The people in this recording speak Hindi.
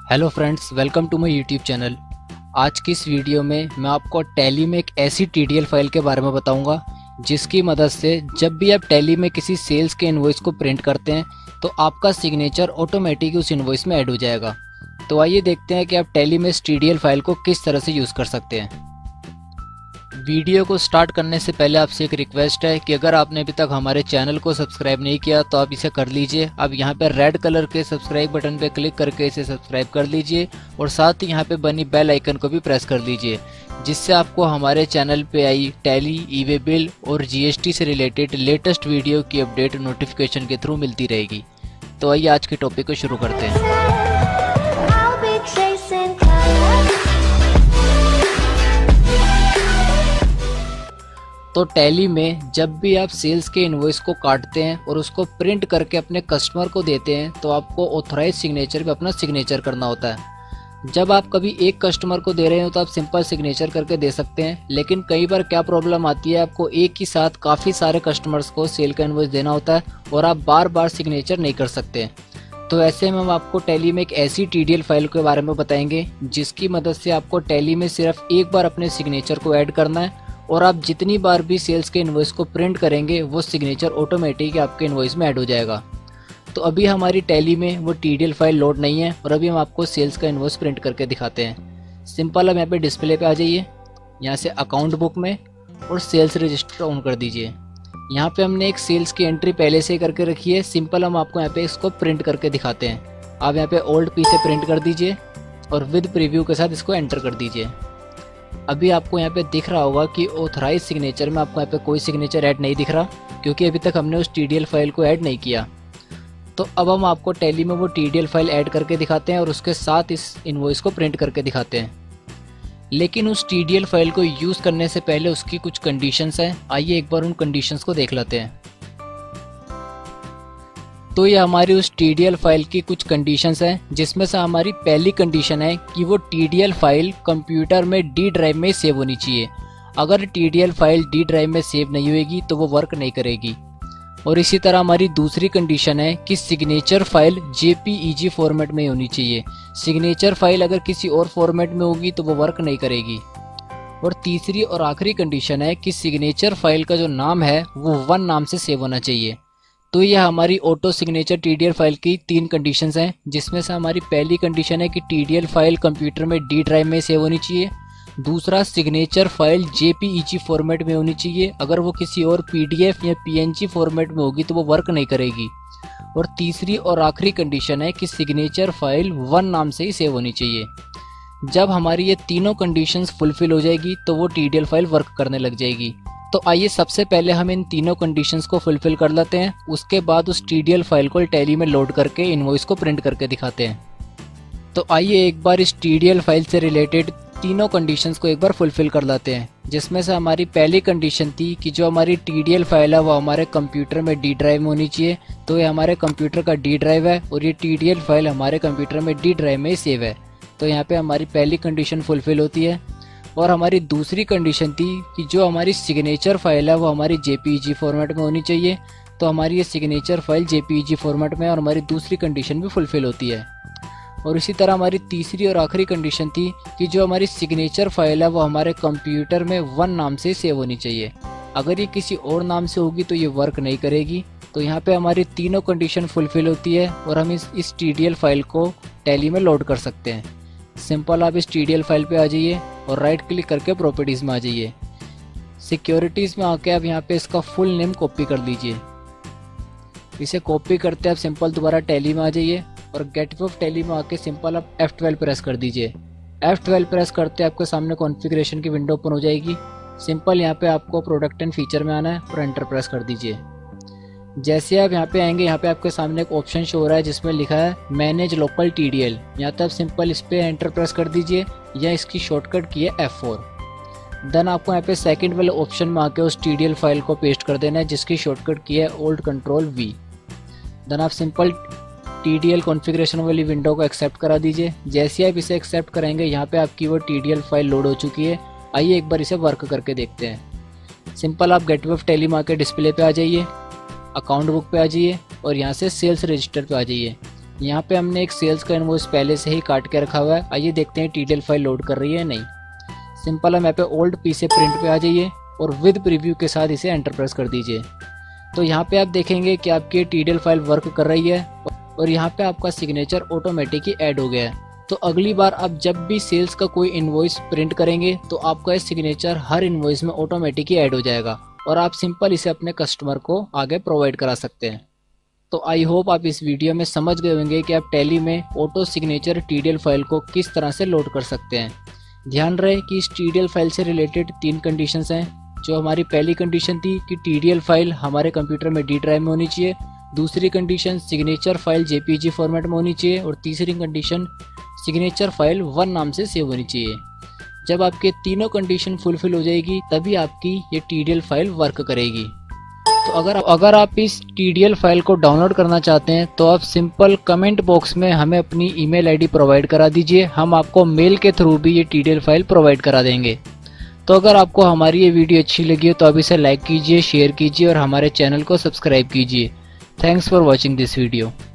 Hello friends, welcome to my YouTube channel. आज की इस वीडियो में मैं आपको टैली में एक ऐसी टीडीएल फाइल के बारे में बताऊंगा जिसकी मदद से जब भी आप टैली में किसी सेल्स के इनवॉइस को प्रिंट करते हैं तो आपका सिग्नेचर ऑटोमेटिक उस इनवॉइस में ऐड हो जाएगा। तो आइए देखते हैं कि आप टैली में इस टीडीएल फाइल को किस तरह से यूज़ कर सकते हैं। वीडियो को स्टार्ट करने से पहले आपसे एक रिक्वेस्ट है कि अगर आपने अभी तक हमारे चैनल को सब्सक्राइब नहीं किया तो आप इसे कर लीजिए। अब यहाँ पर रेड कलर के सब्सक्राइब बटन पर क्लिक करके इसे सब्सक्राइब कर लीजिए और साथ ही यहाँ पे बनी बेल आइकन को भी प्रेस कर लीजिए, जिससे आपको हमारे चैनल पे I Tally, e way bill और जीएसटी से रिलेटेड लेटेस्ट वीडियो की अपडेट नोटिफिकेशन के थ्रू मिलती रहेगी। तो आइए आज के टॉपिक को शुरू करते हैं। तो टैली में जब भी आप सेल्स के इनवॉइस को काटते हैं और उसको प्रिंट करके अपने कस्टमर को देते हैं तो आपको ऑथराइज सिग्नेचर पे अपना सिग्नेचर करना होता है। जब आप कभी एक कस्टमर को दे रहे हो तो आप सिंपल सिग्नेचर करके दे सकते हैं, लेकिन कई बार क्या प्रॉब्लम आती है, आपको एक ही साथ काफ़ी सारे कस्टमर्स को सेल का इनवॉइस देना होता है और आप बार बार सिग्नेचर नहीं कर सकते। तो ऐसे में हम आपको टैली में एक ऐसी टीडीएल फाइल के बारे में बताएंगे जिसकी मदद से आपको टैली में सिर्फ एक बार अपने सिग्नेचर को ऐड करना है और आप जितनी बार भी सेल्स के इनवॉइस को प्रिंट करेंगे वो सिग्नेचर ऑटोमेटिक आपके इनवॉइस में ऐड हो जाएगा। तो अभी हमारी टैली में वो टीडीएल फाइल लोड नहीं है और अभी हम आपको सेल्स का इनवॉइस प्रिंट करके दिखाते हैं। सिंपल हम यहाँ पे डिस्प्ले पे आ जाइए, यहाँ से अकाउंट बुक में और सेल्स रजिस्टर ऑन कर दीजिए। यहाँ पे हमने एक सेल्स की एंट्री पहले से ही करके रखी है। सिंपल हम आपको यहाँ पे इसको प्रिंट करके दिखाते हैं। आप यहाँ पे ओल्ड पी से प्रिंट कर दीजिए और विद प्रीव्यू के साथ इसको एंटर कर दीजिए। अभी आपको यहाँ पे दिख रहा होगा कि ऑथराइज सिग्नेचर में आपको यहाँ पे कोई सिग्नेचर ऐड नहीं दिख रहा, क्योंकि अभी तक हमने उस टीडीएल फाइल को ऐड नहीं किया। तो अब हम आपको टैली में वो टीडीएल फाइल ऐड करके दिखाते हैं और उसके साथ इस इनवॉइस को प्रिंट करके दिखाते हैं। लेकिन उस टीडीएल फाइल को यूज़ करने से पहले उसकी कुछ कंडीशंस हैं। आइए एक बार उन कंडीशंस को देख लेते हैं। तो ये हमारी उस टीडीएल फाइल की कुछ कंडीशंस हैं, जिसमें से हमारी पहली कंडीशन है कि वो टीडीएल फाइल कंप्यूटर में डी ड्राइव में सेव होनी चाहिए। अगर टीडीएल फाइल डी ड्राइव में सेव नहीं होगी तो वो वर्क नहीं करेगी। और इसी तरह हमारी दूसरी कंडीशन है कि सिग्नेचर फाइल जेपीईजी फॉर्मेट में होनी चाहिए। सिग्नेचर फाइल अगर किसी और फॉर्मेट में होगी तो वो वर्क नहीं करेगी। और तीसरी और आखिरी कंडीशन है कि सिग्नेचर फाइल का जो नाम है वो वन नाम से सेव होना चाहिए। तो यह हमारी ऑटो सिग्नेचर टीडीएल फाइल की तीन कंडीशंस हैं, जिसमें से हमारी पहली कंडीशन है कि टीडीएल फाइल कंप्यूटर में डी ड्राइव में सेव होनी चाहिए। दूसरा, सिग्नेचर फाइल जेपीईजी फॉर्मेट में होनी चाहिए। अगर वो किसी और पीडीएफ या पीएनजी फॉर्मेट में होगी तो वो वर्क नहीं करेगी। और तीसरी और आखिरी कंडीशन है कि सिग्नेचर फाइल वन नाम से ही सेव होनी चाहिए। जब हमारी ये तीनों कंडीशंस फुलफिल हो जाएगी तो वो टीडीएल फाइल वर्क करने लग जाएगी। तो आइए सबसे पहले हम इन तीनों कंडीशंस को फुलफिल कर लेते हैं, उसके बाद उस टीडीएल फाइल को टैली में लोड करके इनवॉइस को प्रिंट करके दिखाते हैं। तो आइए एक बार इस टीडीएल फाइल से रिलेटेड तीनों कंडीशंस को एक बार फुलफिल कर लेते हैं, जिसमें से हमारी पहली कंडीशन थी कि जो हमारी टीडीएल फाइल है वो हमारे कंप्यूटर में डी ड्राइव में होनी चाहिए। तो ये हमारे कंप्यूटर का डी ड्राइव है और ये टीडीएल फाइल हमारे कंप्यूटर में डी ड्राइव में ही सेव है। तो यहाँ पे हमारी पहली कंडीशन फुलफिल होती है। और हमारी दूसरी कंडीशन थी कि जो हमारी सिग्नेचर फाइल है वो हमारी जेपीईजी फॉर्मेट में होनी चाहिए। तो हमारी ये सिग्नेचर फाइल जेपीईजी फॉर्मेट में है और हमारी दूसरी कंडीशन भी फुलफिल होती है। और इसी तरह हमारी तीसरी और आखिरी कंडीशन थी कि जो हमारी सिग्नेचर फाइल है वो हमारे कंप्यूटर में वन नाम से सेव होनी चाहिए। अगर ये किसी और नाम से होगी तो ये वर्क नहीं करेगी। तो यहाँ पे हमारी तीनों कंडीशन फुलफिल होती है और हम इस टीडीएल फाइल को टैली में लोड कर सकते हैं। सिंपल आप इस टीडीएल फाइल पे आ जाइए और राइट क्लिक करके प्रॉपर्टीज़ में आ जाइए। सिक्योरिटीज़ में आके आप यहाँ पे इसका फुल नेम कॉपी कर लीजिए। इसे कॉपी करते आप सिंपल दोबारा टैली में आ जाइए और गेट ऑफ टैली में आके सिंपल आप F12 प्रेस कर दीजिए। F12 प्रेस करते आपके सामने कॉन्फ़िगरेशन की विंडो ओपन हो जाएगी। सिंपल यहाँ पे आपको प्रोडक्ट एंड फीचर में आना है और एंटर प्रेस कर दीजिए। जैसे आप यहाँ पे आएंगे, यहाँ पे आपके सामने एक ऑप्शन शो हो रहा है जिसमें लिखा है मैनेज लोकल टीडीएल। यहाँ तक सिंपल इस पर एंटर प्रेस कर दीजिए या इसकी शॉर्टकट की है F4। देन आपको यहाँ पे सेकंड वाले ऑप्शन में आके उस टीडीएल फाइल को पेस्ट कर देना है जिसकी शॉर्टकट की है ओल्ड कंट्रोल V। देन आप सिंपल टीडीएल कॉन्फ़िगरेशन वाली विंडो को एक्सेप्ट करा दीजिए। जैसे आप इसे एक्सेप्ट करेंगे, यहाँ पे आपकी वो टीडीएल फाइल लोड हो चुकी है। आइए एक बार इसे वर्क करके देखते हैं। सिंपल आप गेटवे ऑफ टैली में आके डिस्प्ले पे आ जाइए, अकाउंट बुक पे आ जाइए और यहाँ से सेल्स रजिस्टर पे आ जाइए। यहाँ पे हमने एक सेल्स का इनवॉइस पहले से ही काट के रखा हुआ है। आइए देखते हैं टीडीएल फाइल लोड कर रही है या नहीं। सिंपल हम यहाँ पे ओल्ड पी से प्रिंट पे आ जाइए और विद प्रीव्यू के साथ इसे एंटर प्रेस कर दीजिए। तो यहाँ पे आप देखेंगे कि आपकी टीडीएल फाइल वर्क कर रही है और यहाँ पे आपका सिग्नेचर ऑटोमेटिक ही ऐड हो गया है। तो अगली बार आप जब भी सेल्स का कोई इनवॉइस प्रिंट करेंगे तो आपका सिग्नेचर हर इनवॉइस में ऑटोमेटिक ही ऐड हो जाएगा और आप सिंपल इसे अपने कस्टमर को आगे प्रोवाइड करा सकते हैं। तो आई होप आप इस वीडियो में समझ गए होंगे कि आप टैली में ऑटो सिग्नेचर टीडीएल फाइल को किस तरह से लोड कर सकते हैं। ध्यान रहे कि इस टीडीएल फाइल से रिलेटेड 3 कंडीशंस हैं। जो हमारी पहली कंडीशन थी कि टीडीएल फाइल हमारे कंप्यूटर में डी ड्राइव में होनी चाहिए, दूसरी condition signature file JPG format में होनी चाहिए और तीसरी कंडीशन सिग्नेचर फाइल 1 नाम से सेव होनी चाहिए। जब आपके तीनों कंडीशन फुलफिल हो जाएगी तभी आपकी ये टीडीएल फाइल वर्क करेगी। तो अगर आप इस टीडीएल फाइल को डाउनलोड करना चाहते हैं तो आप सिंपल कमेंट बॉक्स में हमें अपनी ईमेल आईडी प्रोवाइड करा दीजिए। हम आपको मेल के थ्रू भी ये टीडीएल फाइल प्रोवाइड करा देंगे। तो अगर आपको हमारी ये वीडियो अच्छी लगी हो तो आप इसे लाइक कीजिए, शेयर कीजिए और हमारे चैनल को सब्सक्राइब कीजिए। Thanks for watching this video.